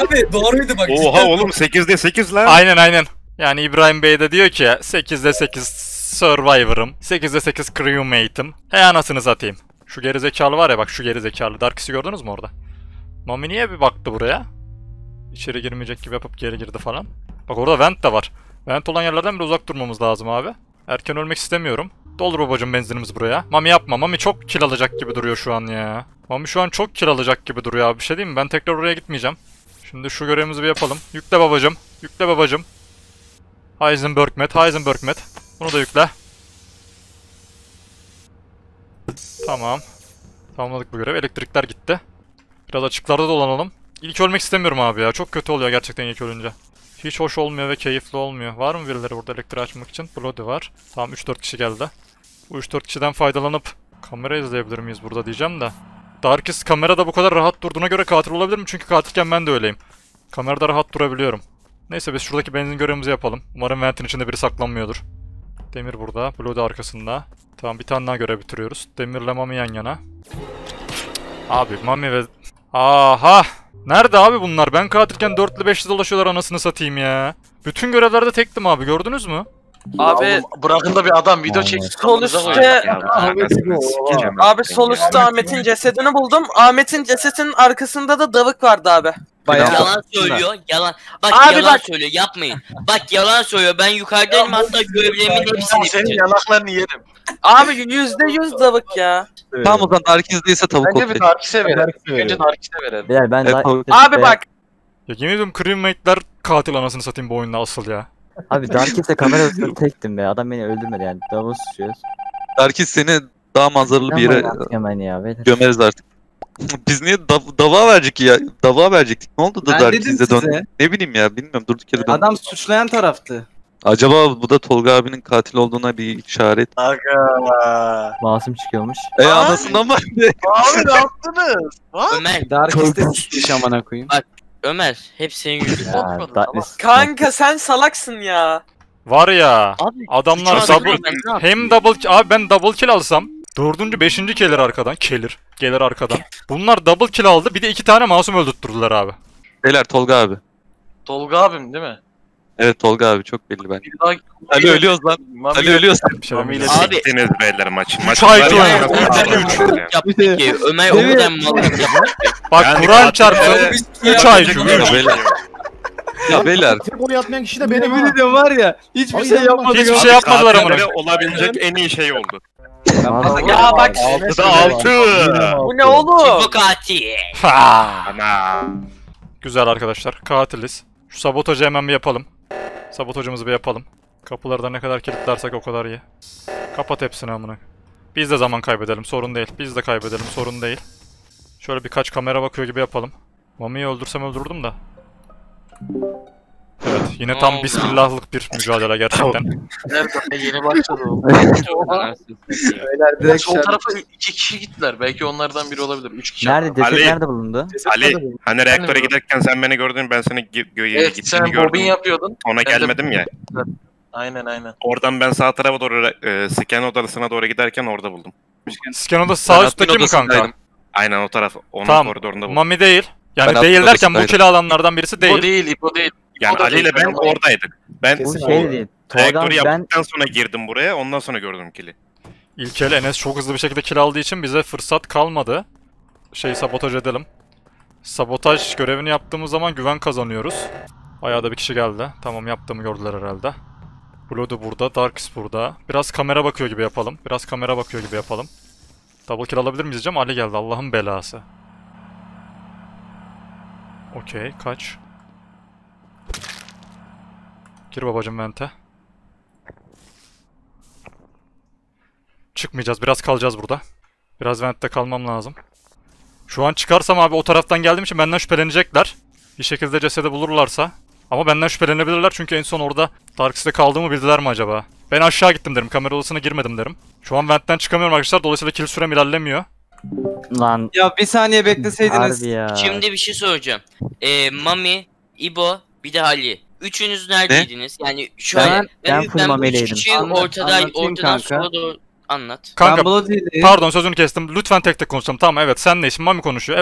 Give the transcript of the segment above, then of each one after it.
abi doğruydu bak. Oha cidden. oğlum 8'de 8 lan. Aynen. Yani İbrahim Bey de diyor ki 8'de 8 Survivor'ım. 8'de 8 Crewmate'im. He anasını satayım. Şu gerizekalı var ya bak şu gerizekalı. Darkis'i gördünüz mü orada? Mami niye bir baktı buraya? İçeri girmeyecek gibi yapıp geri girdi falan. Bak orada vent de var. Vent olan yerlerden bile uzak durmamız lazım abi. Erken ölmek istemiyorum. Doldur babacım benzinimiz buraya. Mami yapma. Mami çok kill alacak gibi duruyor şu an ya. Mami şu an çok kill alacak gibi duruyor abi. Bir şey diyeyim mi? Ben tekrar oraya gitmeyeceğim. Şimdi şu görevimizi bir yapalım. Yükle babacım. Yükle babacım. Heisenberg met. Bunu da yükle. Tamam. Tamamladık bu görev. Elektrikler gitti. Biraz açıklarda dolanalım. İlk ölmek istemiyorum abi ya. Çok kötü oluyor gerçekten ilk ölünce. Hiç hoş olmuyor ve keyifli olmuyor. Var mı birileri burada elektriği açmak için? Bloody var. Tamam 3-4 kişi geldi. Bu 3-4 kişiden faydalanıp kamera izleyebilir miyiz burada diyeceğim de. Darkis kamerada bu kadar rahat durduğuna göre katil olabilir mi? Çünkü katilken ben de öyleyim. Kamerada rahat durabiliyorum. Neyse biz şuradaki benzin görevimizi yapalım. Umarım ventin içinde biri saklanmıyordur. Demir burada. Bloody arkasında. Tamam bir tane daha görev bitiriyoruz. Demirle Mami yan yana. Abi Mami ve... Aha! Nerede abi bunlar? Ben katilken 4'lü 5'li dolaşıyorlar anasını satayım ya. Bütün görevlerde tektim abi gördünüz mü? Abi Bırakın da bir adam video çek. sol üstte abi sol üstte Ahmet'in cesedini buldum. Ahmet'in cesedinin arkasında da Davık vardı abi. Bayağı Yalan söylüyor, yalan. Bak Abi yalan bak. söylüyor, yapmayın. Bak yalan söylüyor, ben yukarıdayım hatta görevlerimin hepsini Senin bitirdim. yanaklarını yerim. Abi %100 Davık ya. Tamam o zaman Darkins değilse tavuk Bence bir olacak. Darkis'e verelim. Önce Darkis'e verelim. Beyler ben Evet, tavuk. Abi bak. Ya yemin ediyorum crewmate'ler katil anasını satayım bu oyunda asıl ya. Abi Darkis'te kamera üstünde tektim be. Adam beni öldürmedi yani. Davul suçuyoruz. Darkins seni daha manzaralı bir yere Hemen ya beyler. gömeriz artık. Biz niye dava verecek ya? Dava verecektik. Ne oldu da Ben dedim Darkins'e döndü? size. Ne bileyim ya bilmiyorum durduk yere döndü. Adam suçlayan taraftı. Acaba bu da Tolga abinin katil olduğuna bir işaret. Aga. Masum çıkıyormuş. Anasından var. Abi ne yaptınız? Ömer, Darkis'te suçmuş amına koyayım. Ömer, hep senin yüzünden. Ya, Korkmadım, Darkis. Kanka sen salaksın ya. Var ya. Abi, Adamlar suçu double... adamlar, ben ne yapayım? Hem double... Abi ben double kill alsam. 4. 5. gelir arkadan. Gelir arkadan. Bunlar double kill aldı. Bir de 2 tane masum öldürttürdüler abi. Beyler Tolga abi. Tolga abim değil mi? Evet Tolga abi çok belli bence. Bir daha... Ali ölüyoruz lan. Ali ölüyoruz. Bir şey Mami'yle demeyeceğim. Abi- Siktiniz beyler maçı. Üç ay var sonra. ya, Yaptık ki Ömer o kadar mallık yaptı. Bak Yani Kur'an katil- çarpsın. Abi, biz 3 ay Yapacak şu. bir 3. şey yok. Ya beyler. Tek oy atmayan kişi de benim Yemin ha. ediyorum var ya. Hiçbir Ay, şey inanılmaz. yapmadık. Hiçbir ama. şey yapmadılar amına. Katilleri olabilecek en iyi şey oldu. Ya bak. 6'da 6. Bu ne oğlum? Bu katil. Ha. Ana. Güzel arkadaşlar. Katiliz. Şu sabotajı hemen bir yapalım. Sabotajımızı bir yapalım. Kapıları da ne kadar kilitlersek o kadar iyi. Kapat hepsini amına. Biz de zaman kaybedelim sorun değil. Biz de kaybedelim sorun değil. Şöyle birkaç kamera bakıyor gibi yapalım. Mami'yi öldürsem öldürürdüm de. Evet yine tam oldu? bismillahlık bir mücadele gerçekten. Nerede? Yeni başladı o. Beyler direkt Sol tarafa 2 kişi gittiler. Belki onlardan biri olabilir. 3 kişi. Nerede? Ceset Ali. nerede bulundu? Ali hani reaktöre giderken sen beni gördün ben seni Evet gittiğini sen bobin gördüm. yapıyordun. Ona Ben de- gelmedim ya. Aynen. Oradan ben sağ tarafa doğru scan odasına doğru giderken orada buldum. Skeno'da sağ Ben üstteki admin mi kanka? odasındaydım. Aynen o taraf. Onun Tamam. koridorunda buldum. Mami değil. Yani Ben değil admin derken bu odasındaydım. kill alanlardan birisi İpo değil. değil, İpo değil. Yani İpo da Ali ile değil, ben ama- oradaydık. Ben Bu Kesin şey değil. Tolga'm reaktörü ben yaptıktan sonra girdim buraya. Ondan sonra gördüm kill'i. İlkel Enes çok hızlı bir şekilde kill aldığı için bize fırsat kalmadı. Sabotaj edelim. Sabotaj görevini yaptığımız zaman güven kazanıyoruz. Bayağı da bir kişi geldi. Tamam yaptığımı gördüler herhalde. Bloody burada, Darkis burada. Biraz kamera bakıyor gibi yapalım. Double kill alabilir miyiz diyeceğim. Ali geldi Allah'ın belası. Okey kaç. Gir babacım vente. Çıkmayacağız. Biraz kalacağız burada. Biraz ventte kalmam lazım. Şu an çıkarsam abi o taraftan geldiğim için benden şüphelenecekler. Bir şekilde cesedi bulurlarsa. Ama benden şüphelenebilirler çünkü en son orada Darkseid'de kaldığımı bildiler mi acaba? Ben aşağı gittim derim. Kamera odasına girmedim derim. Şu an ventten çıkamıyorum arkadaşlar. Dolayısıyla kill sürem ilerlemiyor. lan Ya bir saniye bekleseydiniz. harbi ya. Şimdi bir şey soracağım. Mami, İbo, bir de Ali. Üçünüz neredeydiniz? Yani şöyle. Ben full bu Mami'yleydim. üç kişi Anlatayım ortadan kanka. sonra doğru anlat. Kanka Ben Bloody'deyim. pardon sözünü kestim. Lütfen tek tek konuşalım. Tamam evet senle işin Mami konuşuyor evet.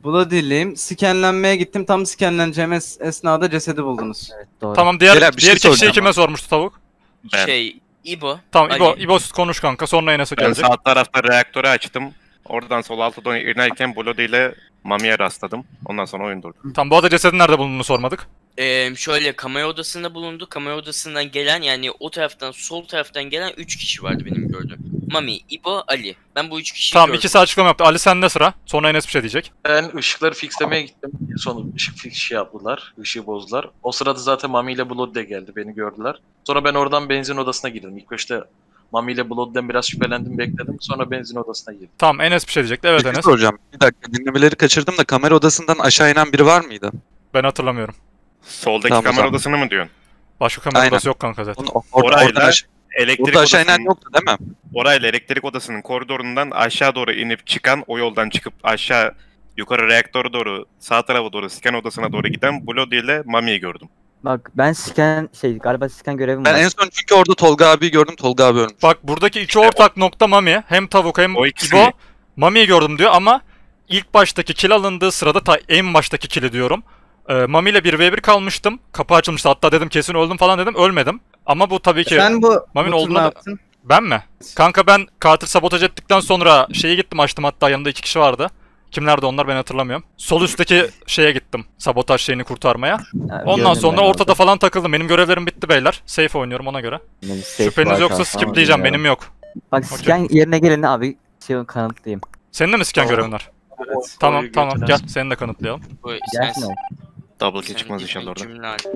Bloodyl'liyim. Skenlenmeye gittim. Tam skenleneceğim esnada cesedi buldunuz. Evet, doğru. Tamam diğer Beyler, bir şey iki kişiyi soracağım. kime sormuştu tavuk? Ben. İbo. Tamam İbo, Ali. İbo konuş kanka sonra Enes'e Ben gelecek. sağ tarafta reaktörü açtım. Oradan sol alta doğru inerken Bloody ile Mami'ye rastladım. Ondan sonra oyun durdu. Tamam bu arada cesedin nerede bulunduğunu sormadık. Şöyle kamera odasında bulundu. Kamera odasından gelen yani o taraftan sol taraftan gelen 3 kişi vardı benim gördüğüm. Mami, İbo, Ali. Ben bu 3 kişiyi Tamam gördüm. ikisi açıklama yaptı. Ali sende sıra. Sonra Enes bir şey diyecek. Ben ışıkları fixlemeye gittim. Sonra ışık fix yaptılar. Işığı bozdular. O sırada zaten Mami ile Blood de geldi. Beni gördüler. Sonra ben oradan benzin odasına girdim. İlk başta Mami ile Blood'den biraz şüphelendim, bekledim. Sonra benzin odasına girdim. Tamam Enes bir şey diyecekti. Evet Bir şey Enes. soracağım. Bir dakika dinlemeleri kaçırdım da kamera odasından aşağı inen biri var mıydı? Ben hatırlamıyorum. Soldaki Tamam, kamera tamam. odasını mı diyorsun? Başka kamera Aynen. odası yok kanka zaten. Orayla Orada elektrik aşağı inen odasının, yoktu değil mi? orayla elektrik odasının koridorundan aşağı doğru inip çıkan, o yoldan çıkıp aşağı yukarı reaktöre doğru, sağ tarafa doğru, scan odasına doğru giden Bloody ile Mami'yi gördüm. Bak ben galiba scan görevim Ben var. en son çünkü orada Tolga abiyi gördüm. Tolga abi ölmüş. Bak buradaki iki ortak nokta Mami. Hem tavuk hem O ikisi İbo. mi? Mami'yi gördüm diyor ama ilk baştaki kill alındığı sırada en baştaki kill'i diyorum. Mami ile 1v1 kalmıştım. Kapı açılmıştı hatta dedim kesin öldüm falan dedim. Ölmedim. Ama bu tabii ki... Sen bu Mami'nin tur olduğuna ne da- yaptın? Ben mi? Kanka ben katil sabotaj ettikten sonra şeye gittim açtım hatta yanında 2 kişi vardı. Kimlerdi onlar ben hatırlamıyorum. Sol üstteki şeye gittim. Sabotaj şeyini kurtarmaya. Ha, Ondan gördüm sonra ben ortada orada. falan takıldım. Benim görevlerim bitti beyler. Safe oynuyorum ona göre. Yine bir safe Şüpheniz var yoksa kanka, ama skipleyeceğim. bilmiyorum. Benim yok. Bak scan yerine gelin abi. Kanıtlayayım. Senin de mi scan görevin var? Evet. Tamam Orayı tamam götüren- gel seni de kanıtlayalım. Bu Gelsin o. Double kill çıkmaz inşallah orada.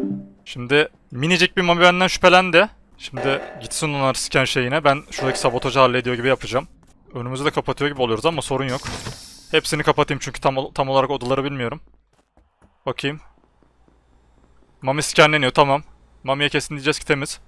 Şimdi minicik bir Mami benden şüphelendi. Şimdi gitsin onlar scan şeyine. Ben şuradaki sabotajı hallediyor gibi yapacağım. Önümüzü de kapatıyor gibi oluyoruz ama sorun yok. Hepsini kapatayım çünkü tam olarak odaları bilmiyorum. Bakayım. Mami scanleniyor tamam. Mami'ye kesin diyeceğiz ki temiz.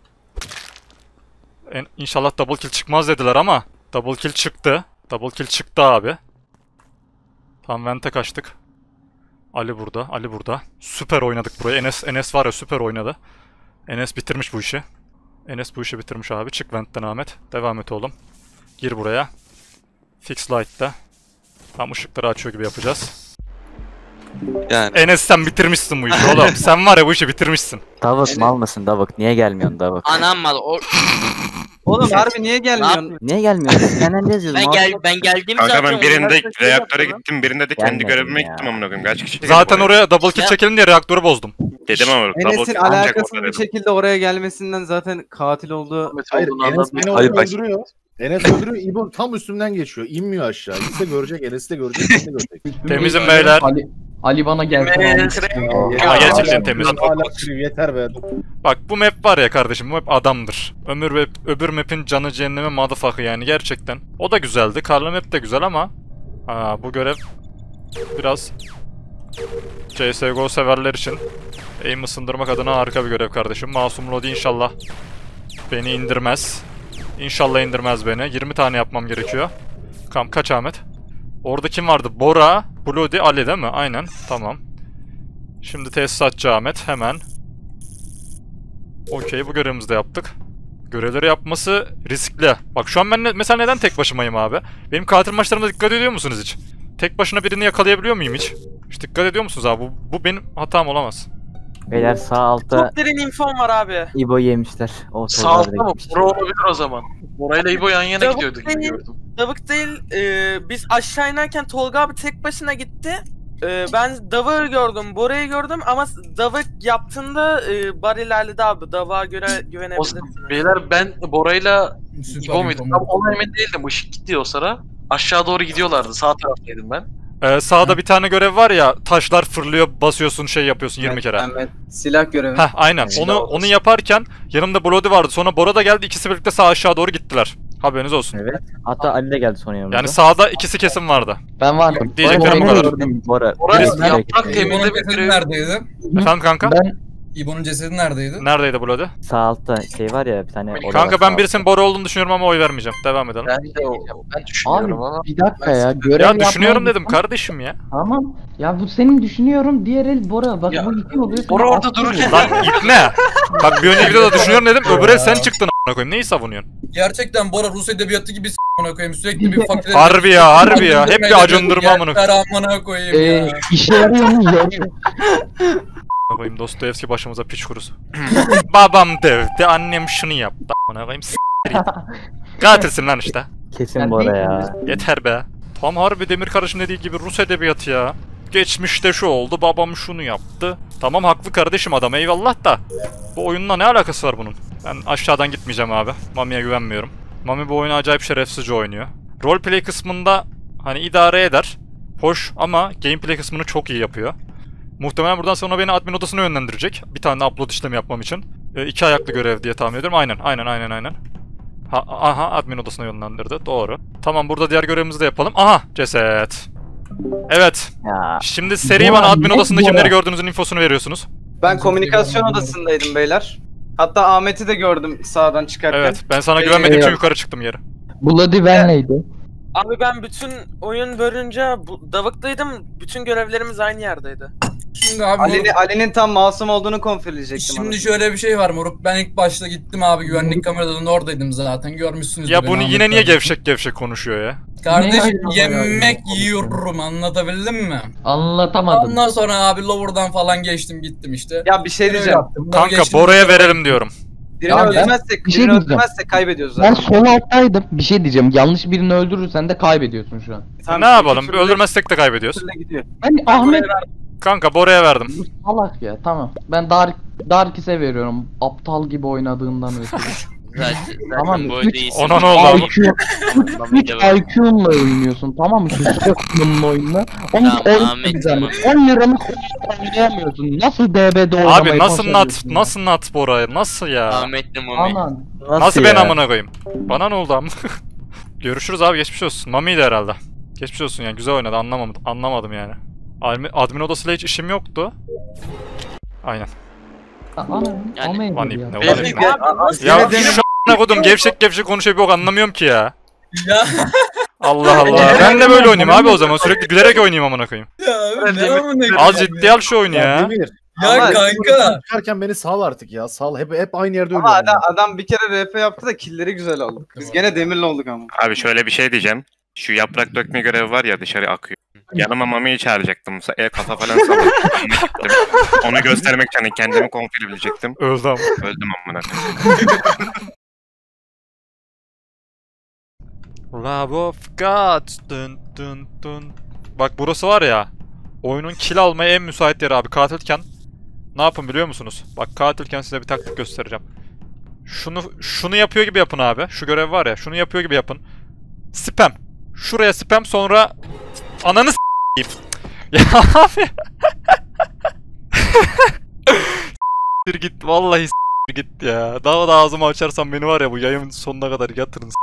İnşallah double kill çıkmaz dediler ama double kill çıktı. Double kill çıktı abi. Tam vente kaçtık. Ali burada, Ali burada. Süper oynadık burayı. Enes var ya süper oynadı. Enes bitirmiş bu işi. Enes bu işi bitirmiş abi. Çık ventten Ahmet. Devam et oğlum. Gir buraya. Fix light'ta. Tam ışıkları açıyor gibi yapacağız. Yani. Enes sen bitirmişsin bu işi oğlum. Sen var ya bu işi bitirmişsin. Davut mal mısın Davut? Niye gelmiyorsun Davut? Anam mal. Oğlum harbi niye gelmiyorsun? Niye gelmiyorsun? Scan'den yazıyoruz. Ben geldim Kanka zaten. ben birinde Üniversitede reaktöre yapalım. gittim, birinde de kendi Gelmedim görevime ya. gittim amına koyayım. Kaç kişi Zaten oraya double kill Ya. çekelim diye reaktörü bozdum. dedim ama double Enes'in kill ancak alakasız orada bir dedim. şekilde oraya gelmesinden zaten katil olduğu... Ahmet Hayır olduğunu Enes anladım. beni Hayır, orada bak. öldürüyor. Enes öldürüyor. İbo tam üstümden geçiyor. İnmiyor aşağı. İkisi de görecek. Enes'i de görecek. Beni de görecek. Temizim beyler. Ali bana gelsin. Ama gerçekten temiz. Hala kırıyor. Yeter be. Bak bu map var ya kardeşim bu map adamdır. Öbür map'in canı cehenneme motherfucker yani gerçekten. O da güzeldi. Karlı map de güzel ama bu görev biraz CSGO severler için aim ısındırmak adına harika bir görev kardeşim. Masum Lodi inşallah beni indirmez. İnşallah indirmez beni. 20 tane yapmam gerekiyor. Kaç Ahmet? Orada kim vardı? Bora, Bloody, Ali değil mi? Aynen. Tamam. Şimdi tesisatçı Ahmet. Hemen. Okey bu görevimizi de yaptık. Görevleri yapması riskli. Bak şu an ben mesela neden tek başımayım abi? Benim katil maçlarımda dikkat ediyor musunuz hiç? Tek başına birini yakalayabiliyor muyum hiç? Hiç dikkat ediyor musunuz abi? Bu benim hatam olamaz. Beyler sağ altta Çok derin infom var abi. İbo'yu yemişler. O Sağ Tolga altta direkt mı? gitmiştir. Bora olabilir o zaman. Bora'yla İbo yan yana Davut gidiyordu gibi değil. gördüm. Davık değil, biz aşağı inerken Tolga abi tek başına gitti. Ben Davık'ı gördüm, Bora'yı gördüm ama Davık yaptığında bar ilerledi abi. Davık'a göre O güvenebilirsiniz. beyler ben Bora'yla İbo muydum? Tam ona emin değildim. Işık gitti o sıra. Aşağı doğru gidiyorlardı. Sağ taraftaydım ben. Sağda bir tane görev var ya taşlar fırlıyor basıyorsun şey yapıyorsun 20 kere. Evet, silah görevi. Heh aynen onu yaparken yanımda Bloody vardı sonra Bora da geldi ikisi birlikte sağ aşağı doğru gittiler. Haberiniz olsun. Evet. Hatta Ali de geldi sonra yanımıza. Yani sağda ikisi kesin vardı. Ben varım. Diyeceklerim bu Bora kadar. nereye gittin? Bora. Bora Birisi yaprak direkt- temizle bir görev. Efendim kanka? İbo'nun cesedi neredeydi? Neredeydi Bloody? Sağ altta şey var ya bir tane oda var, Kanka sağ ben altta. birisinin Bora olduğunu düşünüyorum ama oy vermeyeceğim. Devam edelim. Ben de ben düşünüyorum ama. Abi bir dakika ya. Görev Ya düşünüyorum yapmaya dedim gittim. kardeşim ya. Tamam. Ya bu senin düşünüyorum. Diğer el Bora. Bak Ya, bu iki oluyor. Bora sonra orada altı dururken- oluyor. Lan ipne. Bak bir önceki videoda düşünüyorum dedim. Öbür el sen çıktın a**ına koyayım. Neyi savunuyorsun? Gerçekten Bora Rus edebiyatı gibi s***mana koyayım. Sürekli bir fakir... Harbi ya harbi ya. Hep bir acındırma amına koyayım. Amına koyayım ya. İşe yarıyor mu? Yarıyor. Amına koyayım Dostoyevski başımıza piç kurusu. Babam dövdü, annem şunu yaptı. Amına koyayım s***tir git. Katilsin lan işte. Kesin Yani Bora değil ya. Yeter be. Tam harbi Demir Karış'ın dediği gibi Rus edebiyatı ya. Geçmişte şu oldu, babam şunu yaptı. Tamam haklı kardeşim adam eyvallah da. Bu oyunla ne alakası var bunun? Ben aşağıdan gitmeyeceğim abi. Mami'ye güvenmiyorum. Mami bu oyunu acayip şerefsizce oynuyor. Roleplay kısmında hani idare eder. Hoş ama gameplay kısmını çok iyi yapıyor. Muhtemelen buradan sonra beni admin odasına yönlendirecek. Bir tane upload işlemi yapmam için. 2 ayaklı görev diye tahmin ediyorum. Aynen. Aha admin odasına yönlendirdi. Doğru. Tamam burada diğer görevimizi de yapalım. Aha ceset. Evet. Ya. Şimdi seri Bora, bana admin net odasında Bora. kimleri gördüğünüzün infosunu veriyorsunuz. Ben komünikasyon odasındaydım beyler. Hatta Ahmet'i de gördüm sağdan çıkarken. Evet ben sana güvenmediğim için yukarı çıktım yere. Bloody benleydi. Abi ben bütün oyun bölünce Davık'taydım. Bütün görevlerimiz aynı yerdeydi. Şimdi abi moruk, Ali'nin tam masum olduğunu konfirleyecektim. şimdi şöyle bir şey var moruk. Ben ilk başta gittim abi güvenlik kameralarının oradaydım zaten. Görmüşsünüzdür. Ya beni bunu Ahmet yine niye kardeşim. gevşek konuşuyor ya? Kardeşim Ne yemek alaka? yiyorum anlatabildim mi? Anlatamadım. Ondan sonra abi lower'dan falan geçtim gittim işte. Ya bir şey Öyle diyeceğim. yaptım. Kanka Geçtim. Bora'ya verelim diyorum. Birini Ya ben öldürmezsek, bir şey birini diyeceğim. öldürmezsek kaybediyoruz Ben zaten. sol alttaydım. Bir şey diyeceğim. Yanlış birini öldürürsen de kaybediyorsun şu an. Tamam, Ne yapalım? iki türlü- Öldürmezsek de kaybediyoruz. iki türlü gidiyor. Ben Ahmet Kanka Bora'ya verdim. salak ya. Tamam. Ben Darkis'e veriyorum. Aptal gibi oynadığından ötürü. Zaten Tamam, bu oyunda üç- iyisin. Ona ne oldu abi? IQ, 3 IQ'nla oynuyorsun tamam mı? Şu Sokman'ın oyununa. Onu Tamam, oynayamıyorsun. Ahmet, Bir zahmet. tamam. 10 liranın oynayamıyorsun. Nasıl DB'de oynamayı Abi nasıl nat? başarıyorsun ya? Nasıl nat Bora'ya? Nasıl ya? Ahmet'le Mami. Aman. Nasıl ben ya? amına koyayım? Bana ne oldu am? Görüşürüz abi geçmiş olsun. Mami'ydi herhalde. Geçmiş olsun yani güzel oynadı anlamadım yani. Admin odasıyla hiç işim yoktu. Aynen. Aman. Yani- Aman Lan ya. ip ne Abi, ulan? nasıl Ya yine şu a**ına kodum gevşek konuşuyor bir bok anlamıyorum ki ya. Ya, Allah Allah. Ben de böyle oynayayım abi o zaman. Sürekli gülerek oynayayım amına koyayım. ya abi, ne amına Az koyayım ciddi al şu oyunu ya. Demir. Ya Ama- kanka. Çıkarken beni sal artık ya. Sal. Hep aynı yerde Ama ölüyorum. adam bir kere RP yaptı da killleri güzel aldı. Biz gene demirli olduk ama. Abi şöyle bir şey diyeceğim. Şu yaprak dökme görevi var ya dışarı akıyor. Yanıma Mami'yi çağıracaktım. Kafa falan sallayacaktım. Gittim. Onu göstermek için kendimi konfir bilecektim. Öldü ama. Öldüm amına koyayım. Love of God. Dın dın dın. Bak burası var ya. Oyunun kill almaya en müsait yeri abi. Katilken ne yapın biliyor musunuz? Bak katilken size bir taktik göstereceğim. Şunu yapıyor gibi yapın abi. Şu görev var ya. Şunu yapıyor gibi yapın. Spam. Şuraya spam sonra ananı s**eyim. Ya abi. S**tir git vallahi s**tir git ya. Daha da ağzımı açarsam beni var ya bu yayın sonuna kadar yatırın